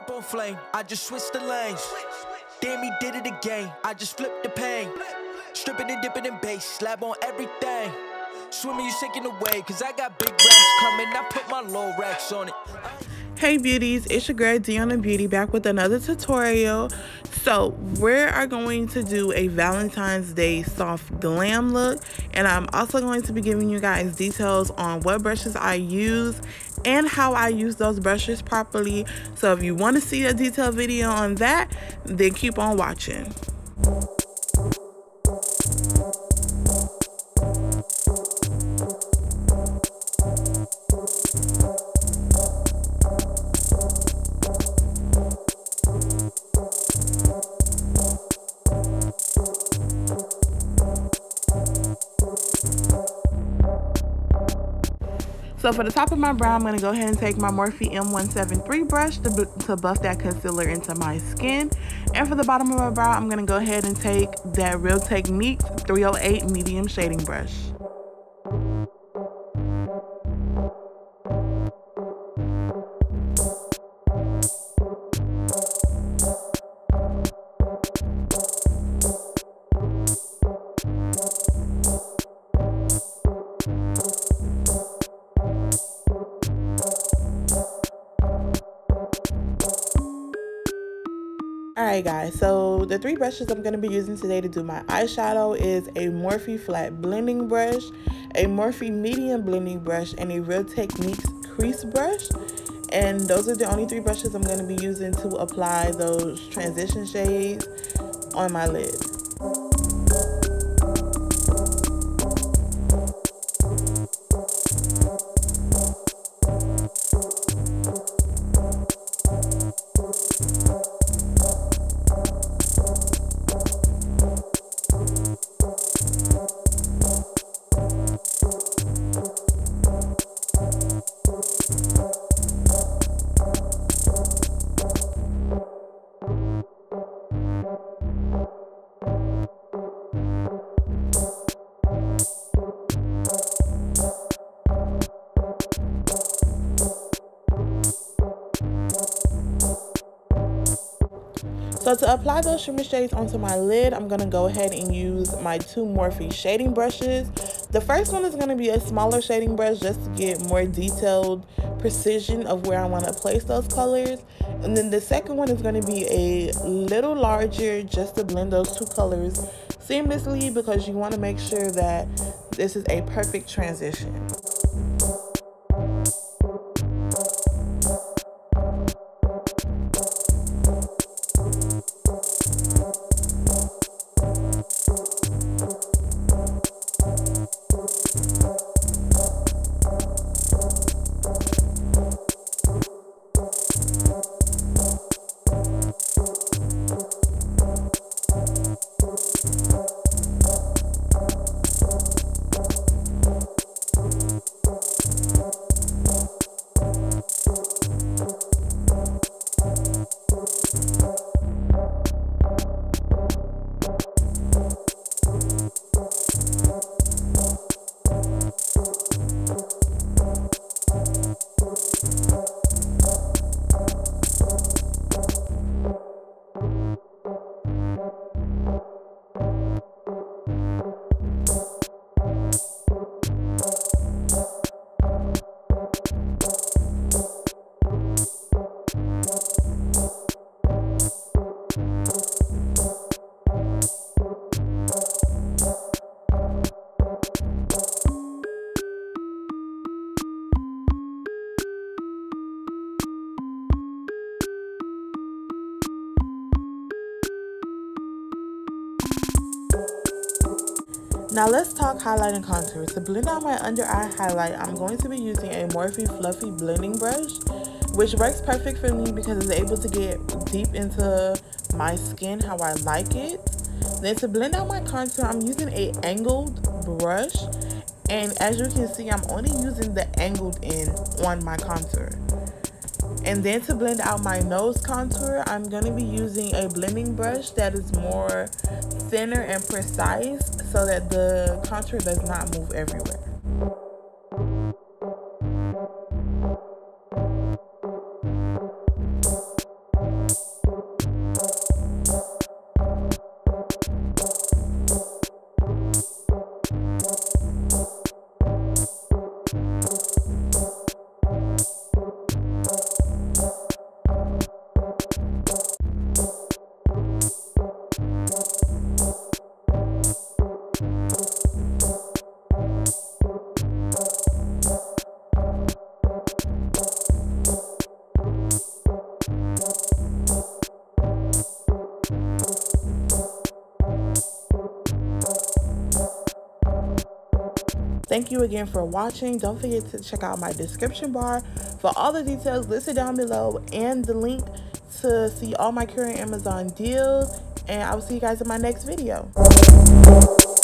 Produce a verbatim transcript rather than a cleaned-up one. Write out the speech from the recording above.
Whip on flame, I just switched the lanes. Damn, he did it again, I just flipped the pain. Stripping and dipping in bass, slab on everything. Swimming, you sinking away, cause I got big racks coming. I put my low racks on it. Hey beauties, it's your girl Deanna Beauty back with another tutorial. So we are going to do a Valentine's Day soft glam look, and I'm also going to be giving you guys details on what brushes I use and how I use those brushes properly. So if you want to see a detailed video on that, then keep on watching. So for the top of my brow, I'm going to go ahead and take my Morphe M one seventy-three brush to, to buff that concealer into my skin. And for the bottom of my brow, I'm going to go ahead and take that Real Techniques three oh eight medium shading brush. Alright guys, so the three brushes I'm going to be using today to do my eyeshadow is a Morphe flat blending brush, a Morphe medium blending brush, and a Real Techniques crease brush. And those are the only three brushes I'm going to be using to apply those transition shades on my lid. So to apply those shimmer shades onto my lid, I'm going to go ahead and use my two Morphe shading brushes. The first one is going to be a smaller shading brush just to get more detailed precision of where I want to place those colors. And then the second one is going to be a little larger just to blend those two colors seamlessly, because you want to make sure that this is a perfect transition. Now let's talk highlight and contour. To blend out my under eye highlight, I'm going to be using a Morphe Fluffy blending brush, which works perfect for me because it's able to get deep into my skin how I like it. Then to blend out my contour, I'm using a angled brush, and as you can see, I'm only using the angled end on my contour. And then to blend out my nose contour, I'm going to be using a blending brush that is more thinner and precise so that the contour does not move everywhere. Thank you again for watching. Don't forget to check out my description bar for all the details listed down below and the link to see all my current Amazon deals. And I will see you guys in my next video.